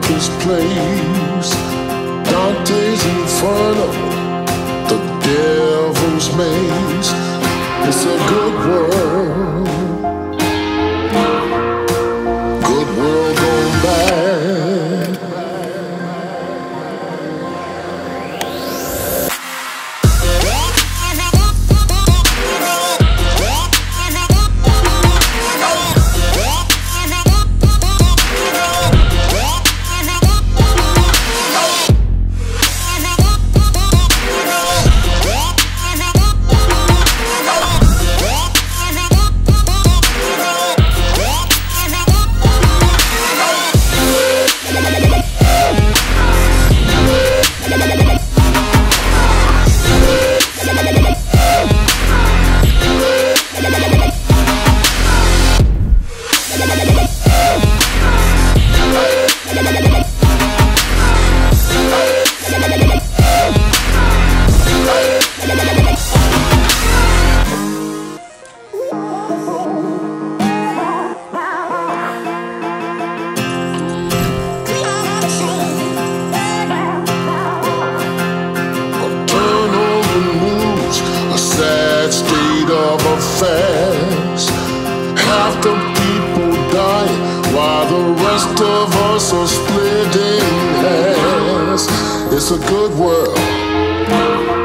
darkest place, Dante's Inferno, the devil's maze. It's a good world, good world gone bad. State of affairs. Half the people dying while the rest of us are splitting hairs. It's a good world.